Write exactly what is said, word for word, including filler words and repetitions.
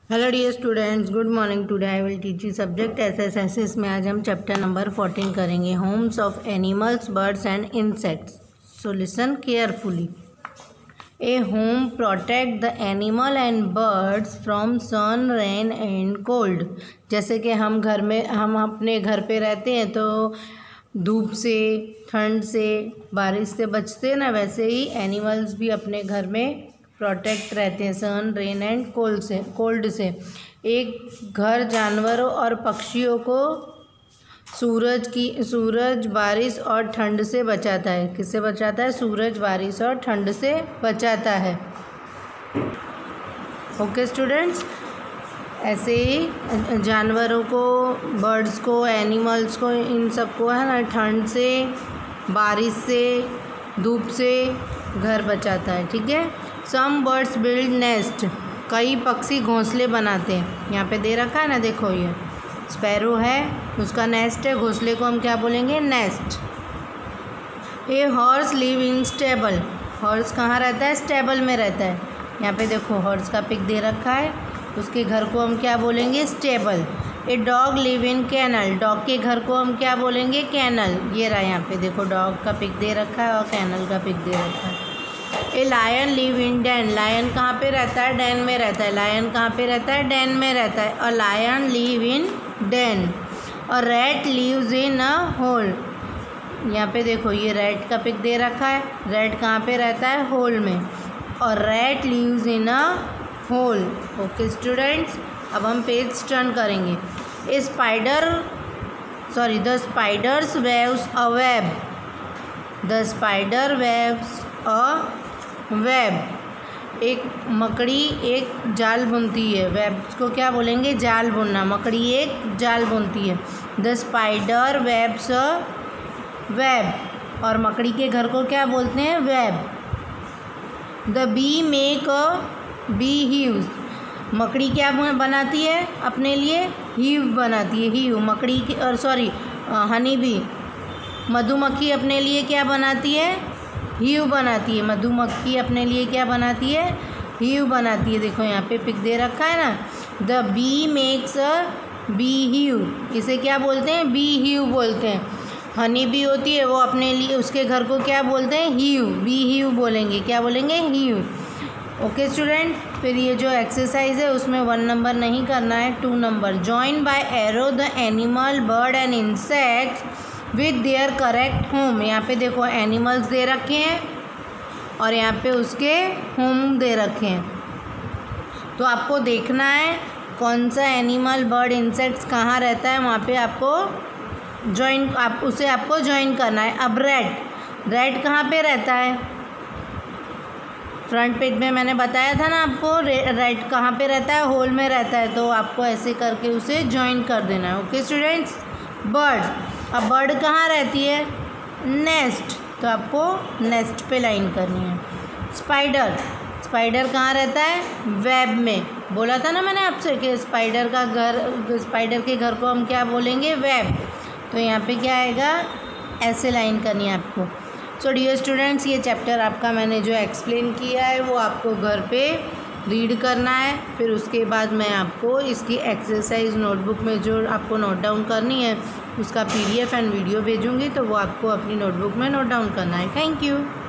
Hello dear students, good morning. Today I will teach you subject S S S S में आज हम chapter number fourteen करेंगे, homes of animals, birds and insects. So listen carefully. A home protect the animal and birds from sun, rain and cold. जैसे कि हम घर में हम अपने घर पे रहते हैं तो धूप से, ठंड से, बारिश से बचते हैं ना, वैसे ही एनिमल्स भी अपने घर में प्रोटेक्ट रहते हैं सन, रेन एंड कोल्ड से कोल्ड से। एक घर जानवरों और पक्षियों को सूरज की सूरज बारिश और ठंड से बचाता है। किससे बचाता है? सूरज, बारिश और ठंड से बचाता है। ओके स्टूडेंट्स, ऐसे ही जानवरों को, बर्ड्स को, एनिमल्स को, इन सबको है ना ठंड से, बारिश से, धूप से घर बचाता है। ठीक है। Some birds build nest. कई पक्षी घोंसले बनाते हैं। यहाँ पे दे रखा है ना, देखो ये स्पैरो है, उसका नेस्ट है। घोंसले को हम क्या बोलेंगे? Nest. A horse live in stable. Horse कहाँ रहता है? स्टेबल में रहता है। यहाँ पे देखो हॉर्स का पिक दे रखा है, उसके घर को हम क्या बोलेंगे? Stable. A dog live in kennel. Dog के घर को हम क्या बोलेंगे? कैनल। ये रहा, यहाँ पे देखो डॉग का पिक दे रखा है और कैनल का पिक दे रखा है। A lion live in den. Lion कहाँ पे रहता है? डेन में रहता है। लायन कहाँ पे रहता है? डेन में रहता है। और लायन लिव इन डेन। और rat lives in a hole. यहाँ पे देखो ये रैट का पिक दे रखा है। रैट कहाँ पे रहता है? होल में। और rat lives in a hole. Okay students, अब हम पेज टर्न करेंगे। A spider sorry the spiders weaves a web. The spider weaves a web. एक मकड़ी एक जाल बुनती है। वेब को क्या बोलेंगे? जाल बुनना। मकड़ी एक जाल बुनती है। The spider webs a web. और मकड़ी के घर को क्या बोलते हैं? Web. The bee make a bee hives. मकड़ी क्या बनाती है अपने लिए? हीव बनाती है। हीव मकड़ी की, और सॉरी हनी बी, मधुमक्खी अपने लिए क्या बनाती है? हीव बनाती है। मधुमक्खी अपने लिए क्या बनाती है? हीव बनाती है। देखो यहाँ पे पिक दे रखा है ना। The bee makes a bee hive. इसे क्या बोलते हैं? बी हीव बोलते हैं। हनी बी होती है, वो अपने लिए, उसके घर को क्या बोलते हैं? हीव। बी हीव बोलेंगे। क्या बोलेंगे? हीव। ओके स्टूडेंट, फिर ये जो एक्सरसाइज है उसमें वन नंबर नहीं करना है, two number. Join by arrow the animal, bird and insects with their correct home. यहाँ पे देखो एनिमल्स दे रखे हैं और यहाँ पे उसके होम दे रखे हैं। तो आपको देखना है कौन सा एनिमल, बर्ड, इंसेक्ट्स कहाँ रहता है, वहाँ पे आपको जॉइन आप उसे आपको जॉइन करना है। अब रेड रेड कहाँ पे रहता है? फ्रंट पेज में मैंने बताया था ना आपको, रेड कहाँ पे रहता है? होल में रहता है। तो आपको ऐसे करके उसे जॉइन कर देना है। Okay students. बर्ड, अब बर्ड कहाँ रहती है? नेस्ट। तो आपको नेस्ट पे लाइन करनी है। स्पाइडर स्पाइडर कहाँ रहता है? वेब में। बोला था ना मैंने आपसे कि स्पाइडर का घर, स्पाइडर के घर को हम क्या बोलेंगे? वेब। तो यहाँ पे क्या आएगा? ऐसे लाइन करनी है आपको। सो डियर स्टूडेंट्स, ये चैप्टर आपका मैंने जो एक्सप्लेन किया है वो आपको घर पे रीड करना है। फिर उसके बाद मैं आपको इसकी एक्सरसाइज नोटबुक में जो आपको नोट डाउन करनी है उसका पीडीएफ एंड वीडियो भेजूँगी, तो वो आपको अपनी नोटबुक में नोट डाउन करना है। Thank you.